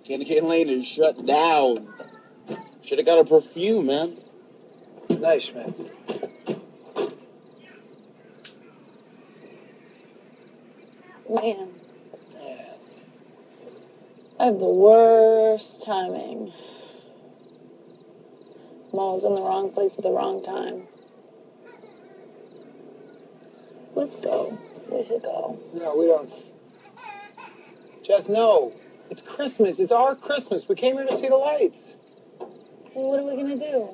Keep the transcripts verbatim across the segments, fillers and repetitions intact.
Candy cane lane is shut down. Should have got a perfume, man. Nice, man. Man. I have the worst timing. I'm always in the wrong place at the wrong time. Let's go. We should go. No, we don't. Jess, no. It's Christmas. It's our Christmas. We came here to see the lights. Well, what are we gonna do?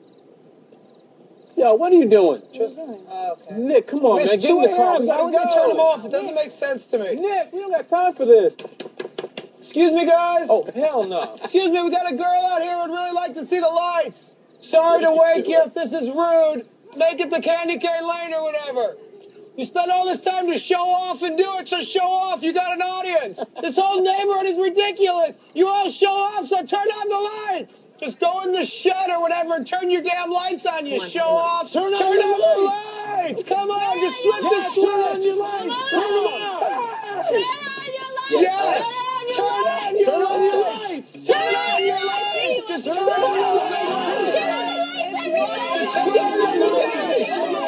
Yo, what are you doing? What are you doing? Oh, okay. Nick, come on, It's man. Get in the car. We Why gotta would we go. turn them off? It doesn't make sense to me. Nick, we don't got time for this. Excuse me, guys. Oh, hell no. Excuse me, we got a girl out here who'd really like to see the lights. Sorry to wake you if this is rude. Make it the candy cane lane or whatever. You spend all this time to show off and do it, so show off. You got an audience. This whole neighborhood is ridiculous. You all show off, so turn on the lights. Just go in the shed or whatever and turn your damn lights on, you show off. Turn on turn your on the lights. lights. Come on, just flip Yeah, the switch. turn on your lights. Turn them on. Yes. Turn on your Turn on your lights. lights. Turn on your lights. Just turn on your lights. Turn on the lights, everyone! Turn on your lights.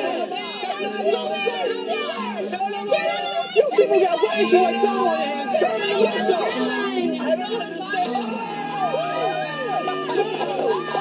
You people got way too much time on your hands. Turn on your lights. I don't understand.